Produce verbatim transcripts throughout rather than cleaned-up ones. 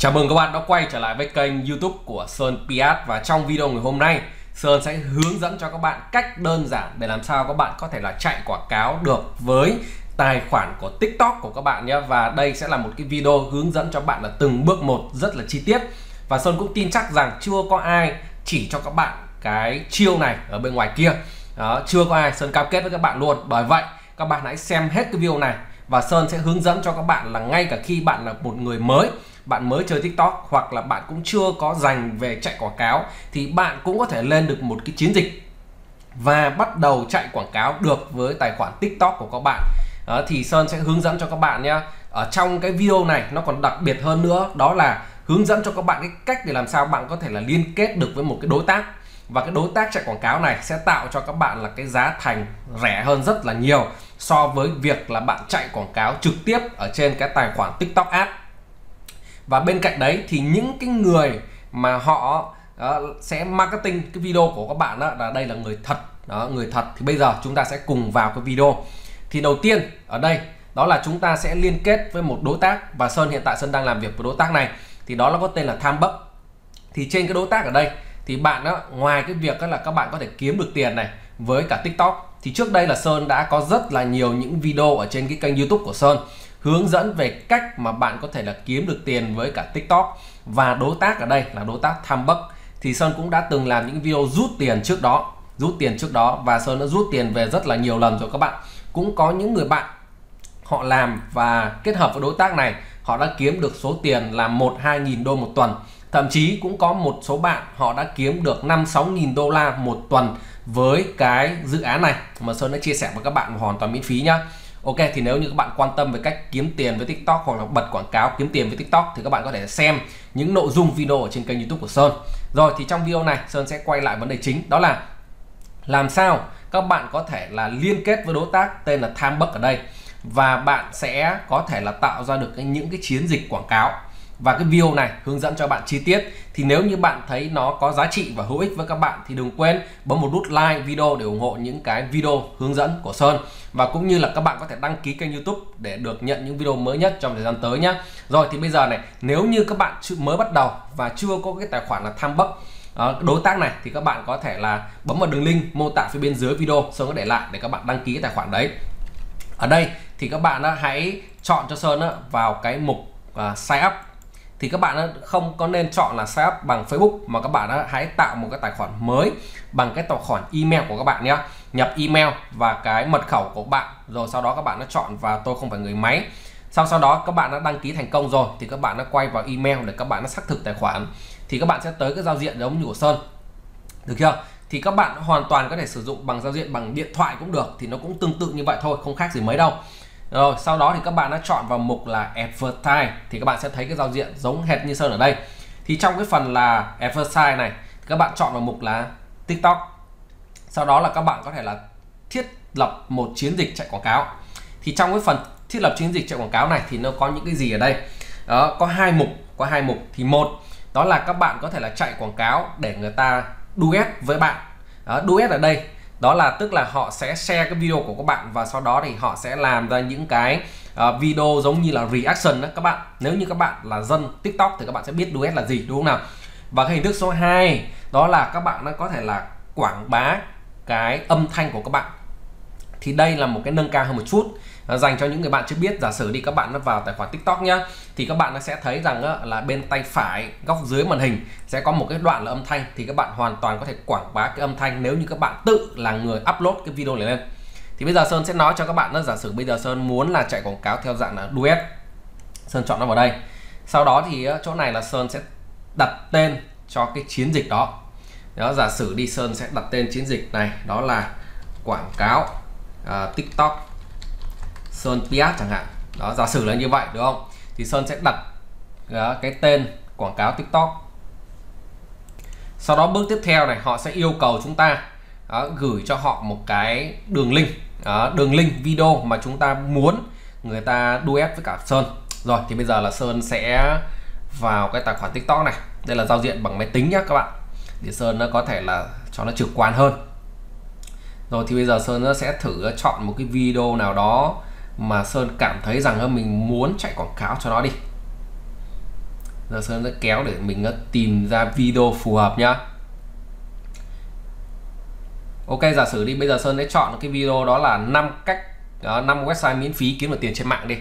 Chào mừng các bạn đã quay trở lại với kênh YouTube của Sơn pê ét. Và trong video ngày hôm nay, Sơn sẽ hướng dẫn cho các bạn cách đơn giản để làm sao các bạn có thể là chạy quảng cáo được với tài khoản của TikTok của các bạn nhé. Và đây sẽ là một cái video hướng dẫn cho bạn là từng bước một rất là chi tiết. Và Sơn cũng tin chắc rằng chưa có ai chỉ cho các bạn cái chiêu này ở bên ngoài kia. Đó, chưa có ai, Sơn cam kết với các bạn luôn. Bởi vậy các bạn hãy xem hết cái video này và Sơn sẽ hướng dẫn cho các bạn là ngay cả khi bạn là một người mới, bạn mới chơi TikTok hoặc là bạn cũng chưa có dành về chạy quảng cáo, thì bạn cũng có thể lên được một cái chiến dịch và bắt đầu chạy quảng cáo được với tài khoản TikTok của các bạn. Đó, thì Sơn sẽ hướng dẫn cho các bạn nhé. Ở trong cái video này nó còn đặc biệt hơn nữa, đó là hướng dẫn cho các bạn cái cách để làm sao bạn có thể là liên kết được với một cái đối tác. Và cái đối tác chạy quảng cáo này sẽ tạo cho các bạn là cái giá thành rẻ hơn rất là nhiều so với việc là bạn chạy quảng cáo trực tiếp ở trên cái tài khoản TikTok Ads. Và bên cạnh đấy thì những cái người mà họ uh, sẽ marketing cái video của các bạn đó, là đây là người thật đó, người thật. Thì bây giờ chúng ta sẽ cùng vào cái video. Thì đầu tiên ở đây đó là chúng ta sẽ liên kết với một đối tác, và Sơn hiện tại Sơn đang làm việc với đối tác này, thì đó là có tên là Thumbbuck. Thì trên cái đối tác ở đây thì bạn đó, ngoài cái việc đó là các bạn có thể kiếm được tiền này với cả TikTok, thì trước đây là Sơn đã có rất là nhiều những video ở trên cái kênh YouTube của Sơn hướng dẫn về cách mà bạn có thể là kiếm được tiền với cả TikTok. Và đối tác ở đây là đối tác Thumbbuck, thì Sơn cũng đã từng làm những video rút tiền trước đó rút tiền trước đó và Sơn đã rút tiền về rất là nhiều lần rồi các bạn. Cũng có những người bạn họ làm và kết hợp với đối tác này, họ đã kiếm được số tiền là một hai nghìn đô một tuần. Thậm chí cũng có một số bạn họ đã kiếm được năm sáu nghìn đô la một tuần với cái dự án này mà Sơn đã chia sẻ với các bạn hoàn toàn miễn phí nhá. Ok, thì nếu như các bạn quan tâm về cách kiếm tiền với TikTok hoặc là bật quảng cáo kiếm tiền với TikTok thì các bạn có thể xem những nội dung video ở trên kênh YouTube của Sơn. Rồi thì trong video này Sơn sẽ quay lại vấn đề chính, đó là làm sao các bạn có thể là liên kết với đối tác tên là Thumbbuck ở đây, và bạn sẽ có thể là tạo ra được cái, những cái chiến dịch quảng cáo. Và cái video này hướng dẫn cho bạn chi tiết. Thì nếu như bạn thấy nó có giá trị và hữu ích với các bạn thì đừng quên bấm một nút like video để ủng hộ những cái video hướng dẫn của Sơn. Và cũng như là các bạn có thể đăng ký kênh YouTube để được nhận những video mới nhất trong thời gian tới nhé. Rồi thì bây giờ này, nếu như các bạn mới bắt đầu và chưa có cái tài khoản là Thumbbuck đối tác này, thì các bạn có thể là bấm vào đường link mô tả phía bên dưới video, Sơn có để lại để các bạn đăng ký cái tài khoản đấy. Ở đây thì các bạn hãy chọn cho Sơn vào cái mục uh, sign up. Thì các bạn không có nên chọn là sign up bằng Facebook, mà các bạn hãy tạo một cái tài khoản mới bằng cái tài khoản email của các bạn nhé. Nhập email và cái mật khẩu của bạn, rồi sau đó các bạn đã chọn vào tôi không phải người máy. Sau sau đó các bạn đã đăng ký thành công rồi thì các bạn đã quay vào email để các bạn đã xác thực tài khoản. Thì các bạn sẽ tới cái giao diện giống như của Sơn, được chưa? Thì các bạn hoàn toàn có thể sử dụng bằng giao diện bằng điện thoại cũng được, thì nó cũng tương tự như vậy thôi, không khác gì mấy đâu. Rồi sau đó thì các bạn đã chọn vào mục là Advertise, thì các bạn sẽ thấy cái giao diện giống hệt như Sơn ở đây. Thì trong cái phần là Advertise này các bạn chọn vào mục là TikTok. Sau đó là các bạn có thể là thiết lập một chiến dịch chạy quảng cáo. Thì trong cái phần thiết lập chiến dịch chạy quảng cáo này thì nó có những cái gì ở đây? Đó, có hai mục, có hai mục. Thì một, đó là các bạn có thể là chạy quảng cáo để người ta duet với bạn. Đó, duet ở đây đó là tức là họ sẽ share cái video của các bạn và sau đó thì họ sẽ làm ra những cái uh, video giống như là reaction đó các bạn. Nếu như các bạn là dân TikTok thì các bạn sẽ biết duet là gì, đúng không nào? Và cái hình thức số hai đó là các bạn có thể là quảng bá cái âm thanh của các bạn. Thì đây là một cái nâng cao hơn một chút uh, dành cho những người bạn chưa biết. Giả sử đi các bạn nó vào tài khoản TikTok nhá, thì các bạn nó sẽ thấy rằng uh, là bên tay phải góc dưới màn hình sẽ có một cái đoạn là âm thanh, thì các bạn hoàn toàn có thể quảng bá cái âm thanh nếu như các bạn tự là người upload cái video này lên. Thì bây giờ Sơn sẽ nói cho các bạn đó, giả sử bây giờ Sơn muốn là chạy quảng cáo theo dạng là duet, Sơn chọn nó vào đây. Sau đó thì uh, chỗ này là Sơn sẽ đặt tên cho cái chiến dịch đó. Đó, giả sử đi Sơn sẽ đặt tên chiến dịch này đó là quảng cáo uh, TikTok Sơn pê ét chẳng hạn. Đó, giả sử là như vậy, đúng không? Thì Sơn sẽ đặt uh, cái tên quảng cáo TikTok. Sau đó bước tiếp theo này họ sẽ yêu cầu chúng ta uh, gửi cho họ một cái đường link, uh, đường link video mà chúng ta muốn người ta duet với cả Sơn. Rồi thì bây giờ là Sơn sẽ vào cái tài khoản TikTok này. Đây là giao diện bằng máy tính nhé các bạn, để Sơn nó có thể là cho nó trực quan hơn. Rồi thì bây giờ Sơn nó sẽ thử chọn một cái video nào đó mà Sơn cảm thấy rằng mình muốn chạy quảng cáo cho nó đi. Giờ Sơn sẽ kéo để mình tìm ra video phù hợp nhá. Ok, giả sử đi, bây giờ Sơn sẽ chọn cái video đó là năm cách năm website miễn phí kiếm được tiền trên mạng đi.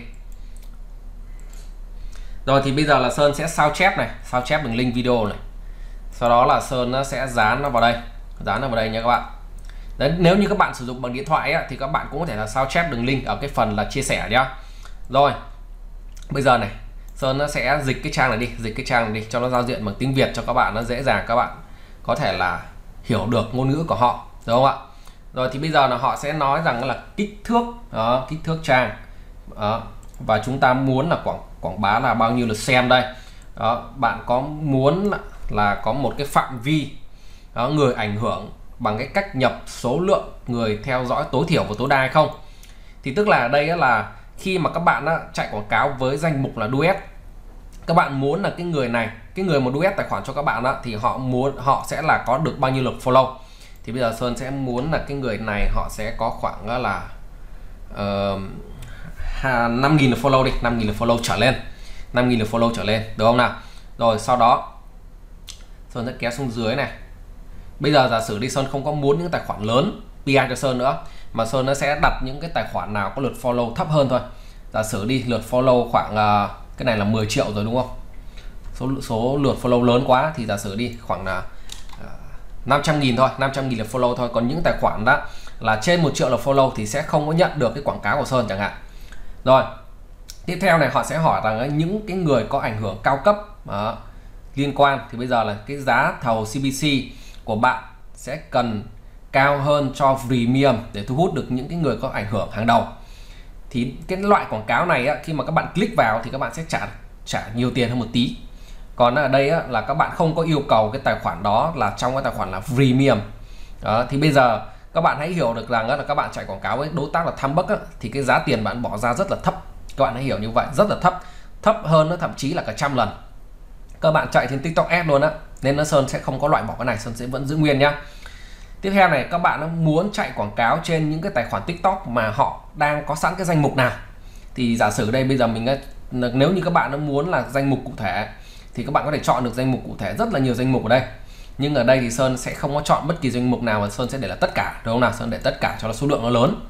Rồi thì bây giờ là Sơn sẽ sao chép này, sao chép đường link video này. Sau đó là Sơn nó sẽ dán nó vào đây, dán nó vào đây nha các bạn. Đấy, nếu như các bạn sử dụng bằng điện thoại á, thì các bạn cũng có thể là sao chép đường link ở cái phần là chia sẻ nhá. Rồi bây giờ này, Sơn nó sẽ dịch cái trang này đi, dịch cái trang này đi cho nó giao diện bằng tiếng Việt cho các bạn, nó dễ dàng các bạn có thể là hiểu được ngôn ngữ của họ, đúng không ạ? Rồi thì bây giờ là họ sẽ nói rằng là kích thước đó, kích thước trang đó, và chúng ta muốn là quảng quảng bá là bao nhiêu lượt xem đây đó. Bạn có muốn là, là có một cái phạm vi đó, người ảnh hưởng bằng cái cách nhập số lượng người theo dõi tối thiểu và tối đa hay không. Thì tức là ở đây là khi mà các bạn chạy quảng cáo với danh mục là duet, các bạn muốn là cái người này, cái người mà duet tài khoản cho các bạn đó, thì họ muốn họ sẽ là có được bao nhiêu lượt follow. Thì bây giờ Sơn sẽ muốn là cái người này họ sẽ có khoảng là uh, năm nghìn lượt follow đi, năm nghìn lượt follow trở lên, năm nghìn lượt follow trở lên, được không nào? Rồi sau đó Sơn sẽ kéo xuống dưới này. Bây giờ giả sử đi, Sơn không có muốn những tài khoản lớn pê rờ cho Sơn nữa, mà Sơn nó sẽ đặt những cái tài khoản nào có lượt follow thấp hơn thôi. Giả sử đi, lượt follow khoảng uh, cái này là mười triệu rồi đúng không? Số số lượt follow lớn quá thì giả sử đi khoảng là uh, năm trăm nghìn thôi, năm trăm nghìn lượt follow thôi. Còn những tài khoản đó là trên một triệu lượt follow thì sẽ không có nhận được cái quảng cáo của Sơn chẳng hạn. Rồi tiếp theo này, họ sẽ hỏi rằng những cái người có ảnh hưởng cao cấp đó, liên quan thì bây giờ là cái giá thầu xê pê xê của bạn sẽ cần cao hơn cho premium để thu hút được những cái người có ảnh hưởng hàng đầu. Thì cái loại quảng cáo này á, khi mà các bạn click vào thì các bạn sẽ trả trả nhiều tiền hơn một tí. Còn ở đây á, là các bạn không có yêu cầu cái tài khoản đó là trong cái tài khoản là premium đó. Thì bây giờ các bạn hãy hiểu được rằng là các bạn chạy quảng cáo với đối tác là Thumbbuck á, thì cái giá tiền bạn bỏ ra rất là thấp. Các bạn hãy hiểu như vậy, rất là thấp, thấp hơn nó thậm chí là cả trăm lần các bạn chạy trên TikTok Ads luôn á. Nên nó Sơn sẽ không có loại bỏ cái này, Sơn sẽ vẫn giữ nguyên nhá. Tiếp theo này, các bạn muốn chạy quảng cáo trên những cái tài khoản TikTok mà họ đang có sẵn cái danh mục nào. Thì giả sử đây bây giờ mình nếu như các bạn muốn là danh mục cụ thể thì các bạn có thể chọn được danh mục cụ thể, rất là nhiều danh mục ở đây. Nhưng ở đây thì Sơn sẽ không có chọn bất kỳ danh mục nào, mà Sơn sẽ để là tất cả, đúng không nào? Sơn để tất cả cho nó số lượng nó lớn.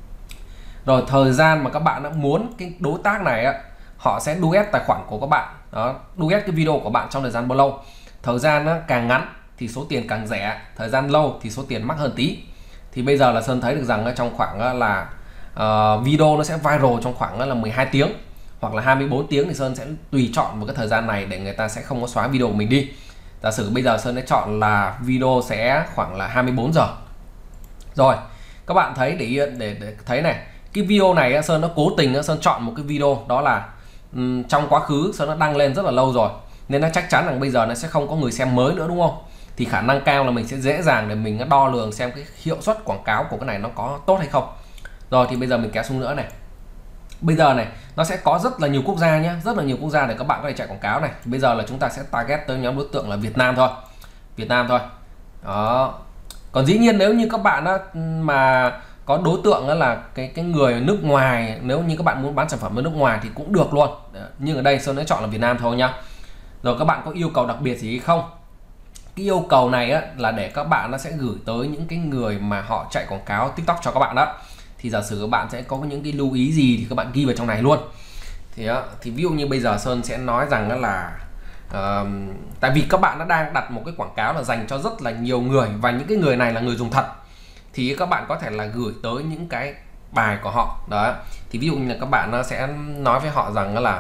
Rồi thời gian mà các bạn đã muốn cái đối tác này á, họ sẽ duet tài khoản của các bạn đó, duet cái video của bạn trong thời gian bao lâu. Thời gian á, càng ngắn thì số tiền càng rẻ, thời gian lâu thì số tiền mắc hơn tí. Thì bây giờ là Sơn thấy được rằng trong khoảng là uh, video nó sẽ viral trong khoảng là mười hai tiếng hoặc là hai mươi bốn tiếng, thì Sơn sẽ tùy chọn một cái thời gian này để người ta sẽ không có xóa video của mình đi. Giả sử bây giờ Sơn sẽ chọn là video sẽ khoảng là hai mươi bốn giờ. Rồi các bạn thấy để để, để thấy này, cái video này Sơn nó cố tình Sơn chọn một cái video đó là um, trong quá khứ Sơn nó đăng lên rất là lâu rồi, nên nó chắc chắn rằng bây giờ nó sẽ không có người xem mới nữa, đúng không? Thì khả năng cao là mình sẽ dễ dàng để mình đo lường xem cái hiệu suất quảng cáo của cái này nó có tốt hay không. Rồi thì bây giờ mình kéo xuống nữa này. Bây giờ này nó sẽ có rất là nhiều quốc gia nhé, rất là nhiều quốc gia để các bạn có thể chạy quảng cáo này. Bây giờ là chúng ta sẽ target tới nhóm đối tượng là Việt Nam thôi, Việt Nam thôi đó. Còn dĩ nhiên nếu như các bạn đó, mà có đối tượng đó là cái cái người nước ngoài, nếu như các bạn muốn bán sản phẩm ở nước ngoài thì cũng được luôn. Nhưng ở đây Sơn sẽ chọn là Việt Nam thôi nhá. Rồi các bạn có yêu cầu đặc biệt gì hay không? Cái yêu cầu này á, là để các bạn nó sẽ gửi tới những cái người mà họ chạy quảng cáo TikTok cho các bạn đó. Thì giả sử các bạn sẽ có những cái lưu ý gì thì các bạn ghi vào trong này luôn. Thì, thì ví dụ như bây giờ Sơn sẽ nói rằng là uh, tại vì các bạn đã đang đặt một cái quảng cáo là dành cho rất là nhiều người, và những cái người này là người dùng thật, thì các bạn có thể là gửi tới những cái bài của họ đó. Thì ví dụ như là các bạn sẽ nói với họ rằng là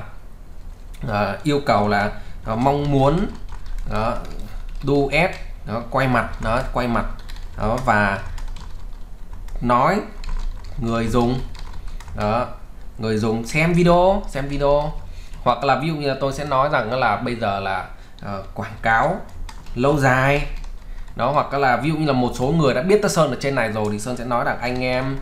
uh, yêu cầu là uh, mong muốn uh, duet đó, quay mặt đó, quay mặt đó, và nói người dùng đó, người dùng xem video xem video hoặc là ví dụ như là tôi sẽ nói rằng là bây giờ là uh, quảng cáo lâu dài đó, hoặc là ví dụ như là một số người đã biết tới Sơn ở trên này rồi thì Sơn sẽ nói rằng anh em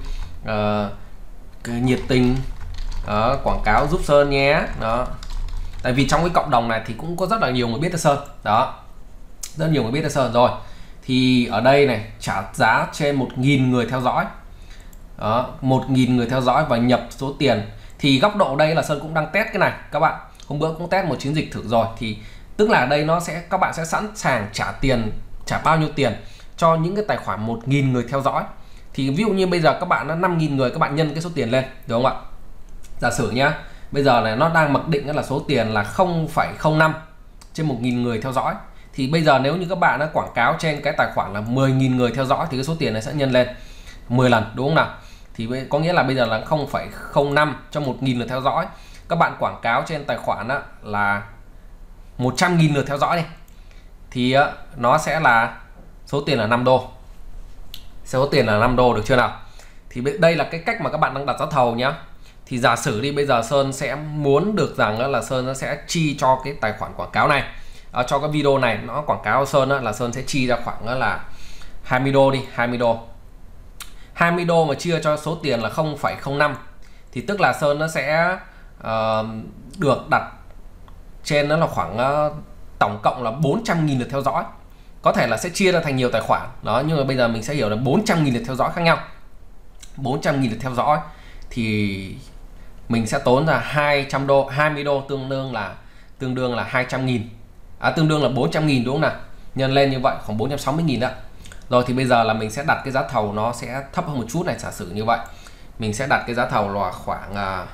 uh, nhiệt tình đó, quảng cáo giúp Sơn nhé đó. Tại vì trong cái cộng đồng này thì cũng có rất là nhiều người biết tới Sơn đó, rất nhiều người biết tới Sơn rồi. Thì ở đây này trả giá trên một nghìn người theo dõi đó, một nghìn người theo dõi và nhập số tiền. Thì góc độ đây là Sơn cũng đang test cái này các bạn. hôm bữa cũng test một chiến dịch thử rồi, thì tức là đây nó sẽ các bạn sẽ sẵn sàng trả tiền, trả bao nhiêu tiền cho những cái tài khoản một nghìn người theo dõi. Thì ví dụ như bây giờ các bạn đã năm nghìn người, các bạn nhân cái số tiền lên, đúng không ạ? Giả sử nhá, bây giờ này nó đang mặc định là số tiền là không phẩy không năm trên một nghìn người theo dõi. Thì bây giờ nếu như các bạn đã quảng cáo trên cái tài khoản là mười nghìn người theo dõi thì cái số tiền này sẽ nhân lên mười lần, đúng không nào? Thì có nghĩa là bây giờ là không phẩy không năm cho một nghìn lượt theo dõi. Các bạn quảng cáo trên tài khoản là một trăm nghìn lượt theo dõi đi, thì nó sẽ là số tiền là năm đô. Số tiền là năm đô, được chưa nào? Thì đây là cái cách mà các bạn đang đặt giá thầu nhá. Thì giả sử đi, bây giờ Sơn sẽ muốn được rằng là Sơn nó sẽ chi cho cái tài khoản quảng cáo này, à, cho cái video này nó quảng cáo Sơn đó, là Sơn sẽ chi ra khoảng là hai mươi đô đi, hai mươi đô. hai mươi đô mà chia cho số tiền là không phẩy không năm thì tức là Sơn nó sẽ uh, được đặt trên nó là khoảng uh, tổng cộng là bốn trăm nghìn lượt theo dõi. Có thể là sẽ chia ra thành nhiều tài khoản đó, nhưng mà bây giờ mình sẽ hiểu là bốn trăm nghìn lượt theo dõi khác nhau. bốn trăm nghìn lượt theo dõi thì mình sẽ tốn ra hai trăm đô, hai mươi đô tương đương là tương đương là hai trăm nghìn, à, tương đương là bốn trăm nghìn, đúng không nào? Nhân lên như vậy khoảng bốn trăm sáu mươi nghìn đó. Rồi thì bây giờ là mình sẽ đặt cái giá thầu nó sẽ thấp hơn một chút này, giả sử như vậy. Mình sẽ đặt cái giá thầu là khoảng uh,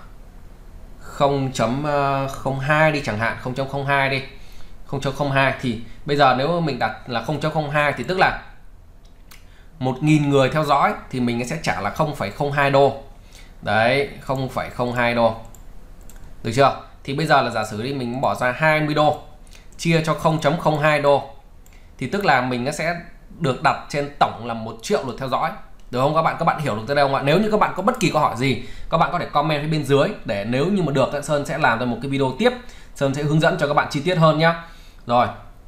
không chấm không hai đi chẳng hạn, không chấm không hai đi, không chấm không hai. Thì bây giờ nếu mình đặt là không chấm không hai thì tức là một nghìn người theo dõi thì mình sẽ trả là không phẩy không hai đô. Đấy, không phẩy không hai đô. Được chưa? Thì bây giờ là giả sử đi, mình bỏ ra hai mươi đô chia cho không chấm không hai đô thì tức là mình sẽ được đặt trên tổng là một triệu lượt theo dõi. Được không các bạn? Các bạn hiểu được tới đây không ạ? Nếu như các bạn có bất kỳ câu hỏi gì, các bạn có thể comment phía bên dưới để nếu như mà được, Sơn sẽ làm ra một cái video tiếp, Sơn sẽ hướng dẫn cho các bạn chi tiết hơn nhá. Rồi,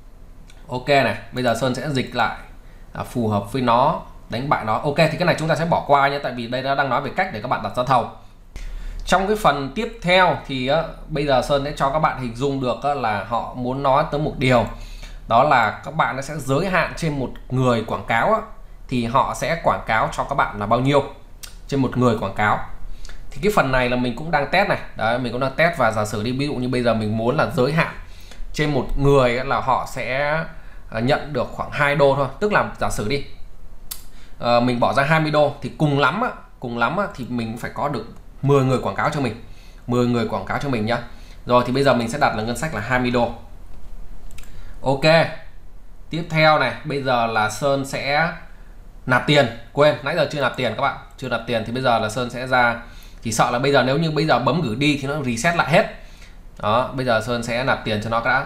ok này, bây giờ Sơn sẽ dịch lại à, phù hợp với nó, đánh bại nó. Ok, thì cái này chúng ta sẽ bỏ qua nhé, tại vì đây đã đang nói về cách để các bạn đặt giá thầu. Trong cái phần tiếp theo thì á, bây giờ Sơn sẽ cho các bạn hình dung được á, là họ muốn nói tới một điều, đó là các bạn sẽ giới hạn trên một người quảng cáo á, thì họ sẽ quảng cáo cho các bạn là bao nhiêu trên một người quảng cáo. Thì cái phần này là mình cũng đang test này, đấy, mình cũng đang test. Và giả sử đi, ví dụ như bây giờ mình muốn là giới hạn trên một người là họ sẽ nhận được khoảng hai đô thôi. Tức là giả sử đi, à, mình bỏ ra hai mươi đô thì cùng lắm á, cùng lắm á, thì mình phải có được mười người quảng cáo cho mình, mười người quảng cáo cho mình nhá. Rồi thì bây giờ mình sẽ đặt là ngân sách là hai mươi đô. Ok, tiếp theo này, bây giờ là Sơn sẽ nạp tiền. Quên, nãy giờ chưa nạp tiền các bạn, chưa nạp tiền. Thì bây giờ là Sơn sẽ ra, chỉ sợ là bây giờ nếu như bây giờ bấm gửi đi thì nó reset lại hết. Đó, bây giờ Sơn sẽ nạp tiền cho nó đã.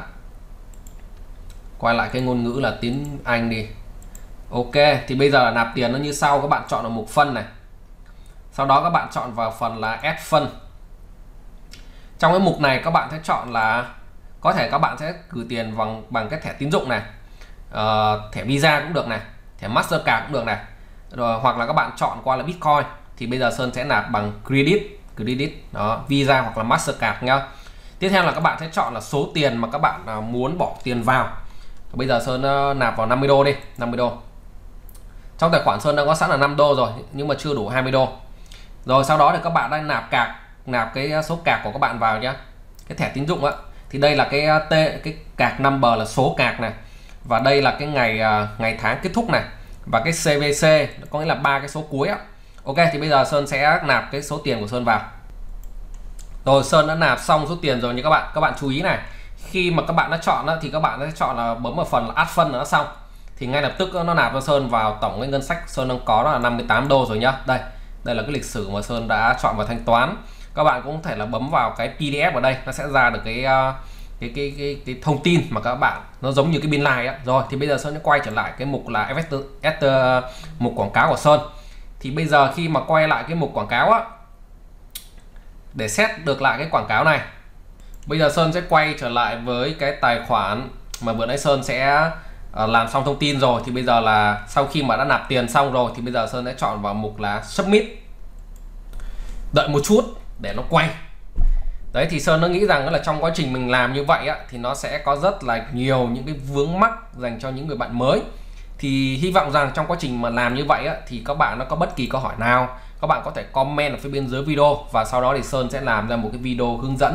Quay lại cái ngôn ngữ là tiếng Anh đi. Ok, thì bây giờ là nạp tiền nó như sau. Các bạn chọn vào mục phân này, sau đó các bạn chọn vào phần là add fund. Trong cái mục này các bạn sẽ chọn là có thể các bạn sẽ gửi tiền bằng bằng cái thẻ tín dụng này, uh, thẻ Visa cũng được này, thẻ Mastercard cũng được này, rồi hoặc là các bạn chọn qua là Bitcoin. Thì bây giờ Sơn sẽ nạp bằng credit, credit đó, Visa hoặc là Mastercard nhá. Tiếp theo là các bạn sẽ chọn là số tiền mà các bạn uh, muốn bỏ tiền vào. Bây giờ Sơn uh, nạp vào năm mươi đô đi, năm mươi đô. Trong tài khoản Sơn đã có sẵn là năm đô rồi, nhưng mà chưa đủ hai mươi đô. Rồi sau đó thì các bạn đang nạp cạc, nạp cái số cạc của các bạn vào nhá. Cái thẻ tín dụng á, thì đây là cái t cái cạc number là số cạc này, và đây là cái ngày ngày tháng kết thúc này, và cái xê vê xê có nghĩa là ba cái số cuối á. Ok, thì bây giờ Sơn sẽ nạp cái số tiền của Sơn vào. Rồi Sơn đã nạp xong số tiền rồi nha các bạn. Các bạn chú ý này, khi mà các bạn đã chọn đó, thì các bạn sẽ chọn là bấm vào phần là add fund nó xong, thì ngay lập tức nó nạp cho Sơn vào tổng cái ngân sách Sơn đang có đó là năm mươi tám đô rồi nhá. Đây, đây là cái lịch sử mà Sơn đã chọn vào thanh toán. Các bạn cũng có thể là bấm vào cái pê đê ép ở đây, nó sẽ ra được cái cái cái cái, cái thông tin mà các bạn, nó giống như cái biên lai á. Rồi thì bây giờ Sơn sẽ quay trở lại cái mục là investor, investor mục quảng cáo của Sơn. Thì bây giờ khi mà quay lại cái mục quảng cáo á, để set được lại cái quảng cáo này, bây giờ Sơn sẽ quay trở lại với cái tài khoản mà vừa nãy Sơn sẽ uh, làm xong thông tin rồi. Thì bây giờ là sau khi mà đã nạp tiền xong rồi thì bây giờ Sơn sẽ chọn vào mục là submit. Đợi một chút để nó quay. Đấy, thì Sơn nó nghĩ rằng là trong quá trình mình làm như vậy á, thì nó sẽ có rất là nhiều những cái vướng mắc dành cho những người bạn mới. Thì hy vọng rằng trong quá trình mà làm như vậy á, thì các bạn nó có bất kỳ câu hỏi nào, các bạn có thể comment ở phía bên dưới video, và sau đó thì Sơn sẽ làm ra một cái video hướng dẫn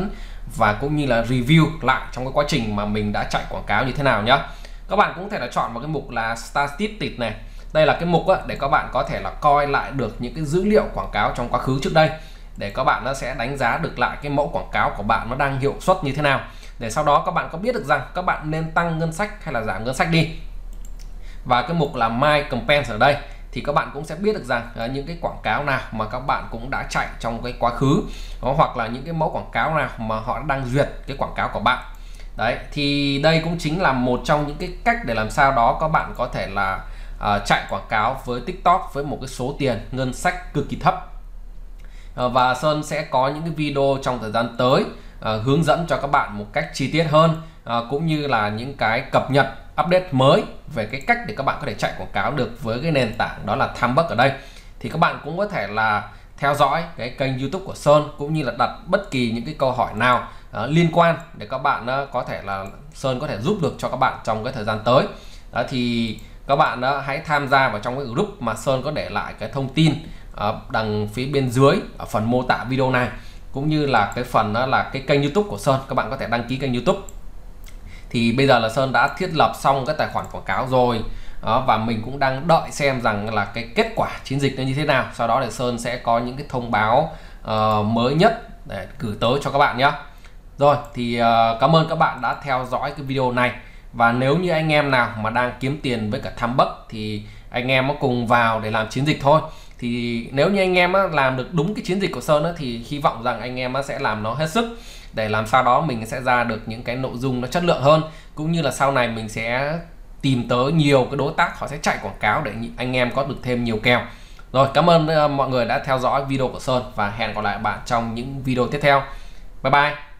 và cũng như là review lại trong cái quá trình mà mình đã chạy quảng cáo như thế nào nhá. Các bạn cũng có thể là chọn vào cái mục là Statistics này. Đây là cái mục á, để các bạn có thể là coi lại được những cái dữ liệu quảng cáo trong quá khứ trước đây, để các bạn nó sẽ đánh giá được lại cái mẫu quảng cáo của bạn nó đang hiệu suất như thế nào, để sau đó các bạn có biết được rằng các bạn nên tăng ngân sách hay là giảm ngân sách đi. Và cái mục là My Campaigns ở đây thì các bạn cũng sẽ biết được rằng uh, những cái quảng cáo nào mà các bạn cũng đã chạy trong cái quá khứ, đó, hoặc là những cái mẫu quảng cáo nào mà họ đang duyệt cái quảng cáo của bạn. Đấy, thì đây cũng chính là một trong những cái cách để làm sao đó các bạn có thể là uh, chạy quảng cáo với TikTok với một cái số tiền ngân sách cực kỳ thấp. Uh, và Sơn sẽ có những cái video trong thời gian tới uh, hướng dẫn cho các bạn một cách chi tiết hơn, uh, cũng như là những cái cập nhật update mới về cái cách để các bạn có thể chạy quảng cáo được với cái nền tảng đó là Thumbbuck ở đây. Thì các bạn cũng có thể là theo dõi cái kênh YouTube của Sơn, cũng như là đặt bất kỳ những cái câu hỏi nào uh, liên quan để các bạn uh, có thể là Sơn có thể giúp được cho các bạn trong cái thời gian tới. Đó, thì các bạn uh, hãy tham gia vào trong cái group mà Sơn có để lại cái thông tin uh, đằng phía bên dưới ở phần mô tả video này, cũng như là cái phần uh, là cái kênh YouTube của Sơn. Các bạn có thể đăng ký kênh YouTube. Thì bây giờ là Sơn đã thiết lập xong cái tài khoản quảng cáo rồi đó, và mình cũng đang đợi xem rằng là cái kết quả chiến dịch nó như thế nào. Sau đó thì Sơn sẽ có những cái thông báo uh, mới nhất để gửi tới cho các bạn nhé. Rồi thì uh, cảm ơn các bạn đã theo dõi cái video này. Và nếu như anh em nào mà đang kiếm tiền với cả Thumbbuck thì anh em nó cùng vào để làm chiến dịch thôi. Thì nếu như anh em á, làm được đúng cái chiến dịch của Sơn á, thì hy vọng rằng anh em á, sẽ làm nó hết sức để làm sao đó mình sẽ ra được những cái nội dung nó chất lượng hơn, cũng như là sau này mình sẽ tìm tới nhiều cái đối tác họ sẽ chạy quảng cáo để anh em có được thêm nhiều kèo. Rồi, cảm ơn uh, mọi người đã theo dõi video của Sơn và hẹn gặp lại bạn trong những video tiếp theo. Bye bye.